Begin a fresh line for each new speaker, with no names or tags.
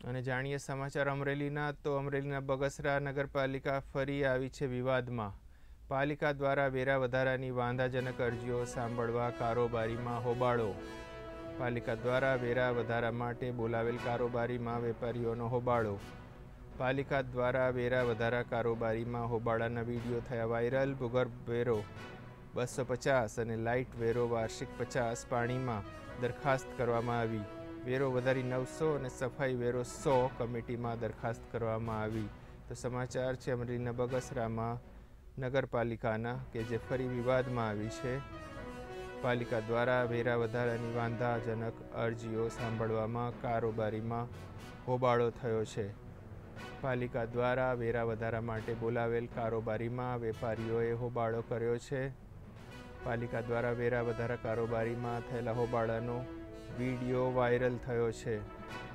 અને જાણીએ સમાચાર અમરેલીના તો અમરેલીના બગસરા નગરપાલિકા ફરી આવી છે વિવાદમાં। પાલિકા દ્વારા વેરા વધારાની વાંધાજનક અરજીઓ સાંભળવા કારોબારીમાં હોબાળો। પાલિકા દ્વારા વેરા વધારા માટે બોલાવેલ કારોબારીમાં વેપારીઓનો હોબાળો। પાલિકા દ્વારા વેરા વધારા કારોબારીમાં હોબાળાના વિડીયો થયા વાયરલ। ભૂગર્ભ વેરો 250 અને લાઇટ વેરો વાર્ષિક 50 પાણીમાં દરખાસ્ત કરવામાં આવી। વેરો વધારી 900 અને સફાઈ વેરો 100 કમિટીમાં દરખાસ્ત કરવામાં આવી। તો સમાચાર છે અમરેલીના બગસરામાં નગરપાલિકાના કે જે ફરી વિવાદમાં આવી છે। પાલિકા દ્વારા વેરા વધારાની વાંધાજનક અરજીઓ સાંભળવામાં કારોબારીમાં હોબાળો થયો છે। પાલિકા દ્વારા વેરા વધારા માટે બોલાવેલ કારોબારીમાં વેપારીઓએ હોબાળો કર્યો છે। પાલિકા દ્વારા વેરા વધારા કારોબારીમાં થયેલા હોબાળાનો વિડીયો વાયરલ થયો છે।